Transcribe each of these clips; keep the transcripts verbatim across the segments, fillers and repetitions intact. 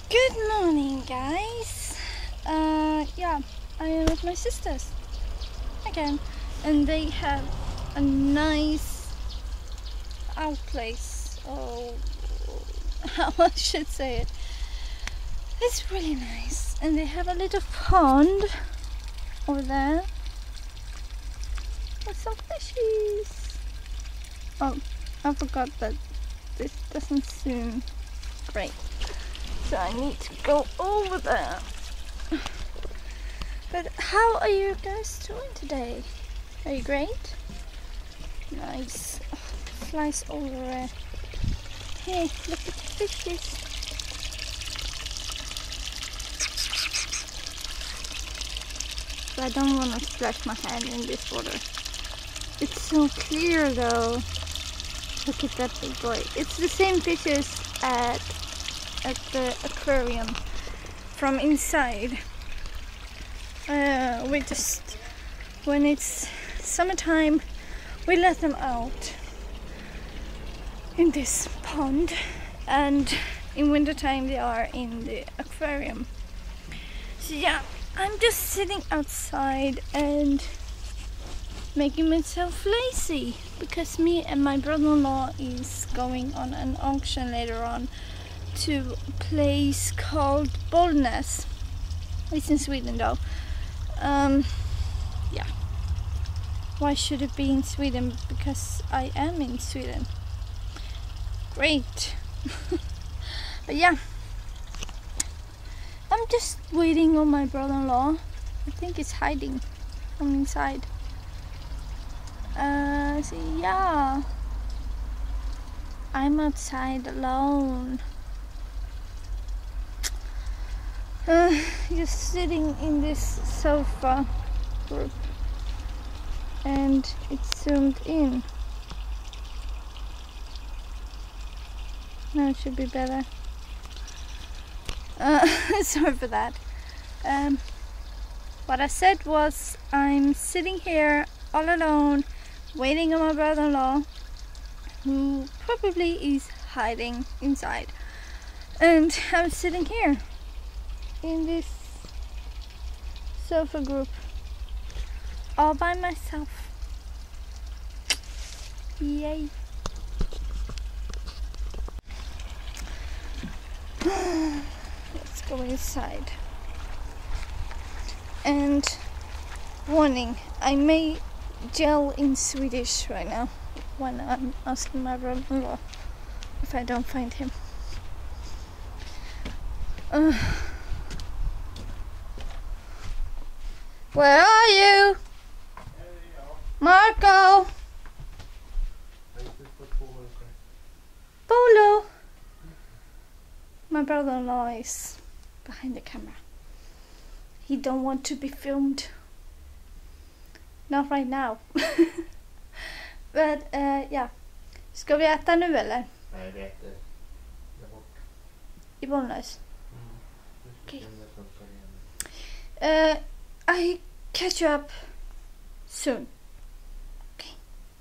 Good morning, guys. Uh, yeah, I am with my sisters again, and they have a nice out place. Oh, how I should say it. It's really nice, and they have a little pond over there with some fishies. Oh, I forgot that this doesn't seem great. So I need to go over there. But how are you guys doing today? Are you great? Nice. Oh, flies all around. Hey, look at the fishes. But I don't want to splash my hand in this water. It's so clear though. Look at that big boy. It's the same fishes at at the aquarium from inside. Uh, we just, when it's summertime, we let them out in this pond, and in wintertime they are in the aquarium. So yeah, I'm just sitting outside and making myself lazy because me and my brother-in-law is going on an auction later on to a place called Bollnäs. It's in Sweden though. Um, yeah. Why should it be in Sweden? Because I am in Sweden. Great. But yeah, I'm just waiting on my brother-in-law. I think he's hiding from inside. Uh, so yeah, I'm outside alone. Uh, just sitting in this sofa group, and it's zoomed in. Now it should be better. Uh, sorry for that. Um, what I said was I'm sitting here all alone, waiting on my brother-in-law, who probably is hiding inside, and I'm sitting here in this sofa group all by myself. Yay. Let's go inside. And warning, I may yell in Swedish right now when I'm asking my brother-in-law if I don't find him. Uh, Where are you? Marco! Polo! My brother-in-law is behind the camera. He don't want to be filmed. Not right now. But uh, yeah. Ska vi äta nu eller? Nej, vi äter där bort. I Bollnäs? Mm. Okay. Uh, I catch you up soon. Okay.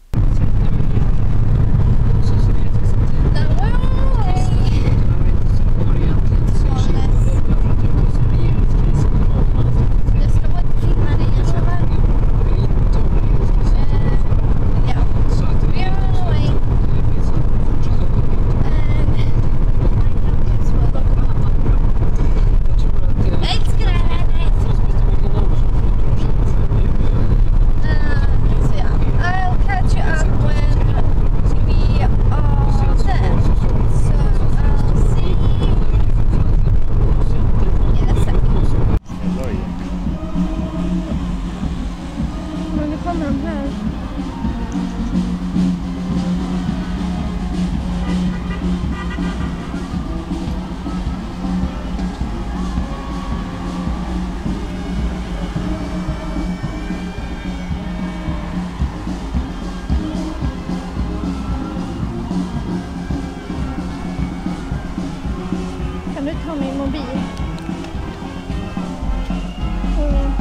Kan du ta min mobil? Mm.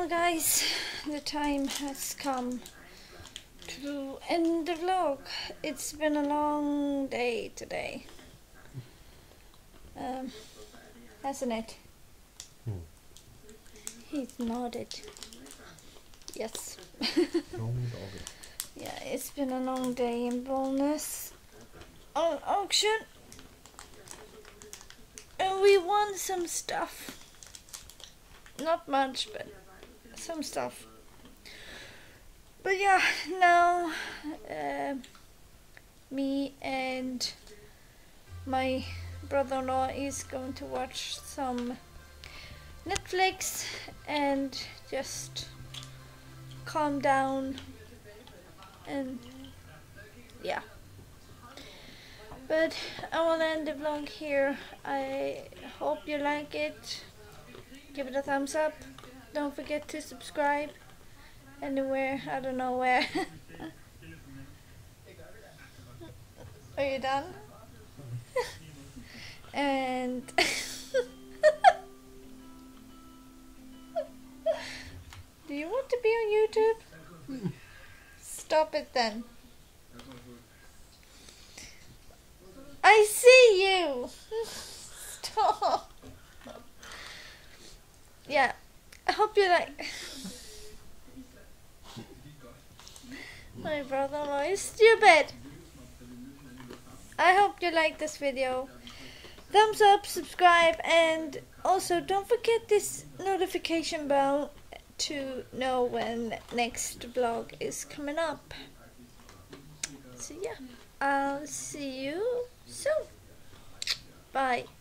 guys, the time has come to end the vlog. It's been a long day today, um, hasn't it? Hmm. He's nodded. Yes. Long dag. Yeah, it's been a long day in Bollnäs on auction, and we won some stuff. Not much, but some stuff. But yeah, now uh, me and my brother-in-law is going to watch some Netflix and just calm down, and yeah. But I will end the vlog here. I hope you like it. Give it a thumbs up. Don't forget to subscribe anywhere. I don't know where. Are you done? And do you want to be on YouTube? Stop it then. I see you. Stop. Yeah, I hope you like. My brother-in-law is stupid. I hope you like this video. Thumbs up, subscribe, and also don't forget this notification bell to know when next vlog is coming up. So yeah, I'll see you soon. Bye.